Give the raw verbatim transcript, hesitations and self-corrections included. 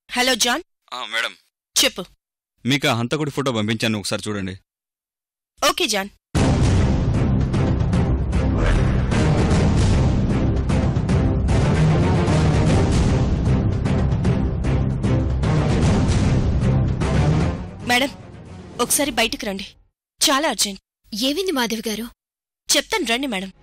Hello John. Madam చెప్పు. మీకు ఆ హంతకుడి ఫోటో పంపించాను, ఒకసారి చూడండి. Okay John. మేడం ఒకసారి బయటికి రండి, చాలా అర్జెంట్. ఏవింది మాధవి గారు? చెప్తాను రండి మేడం.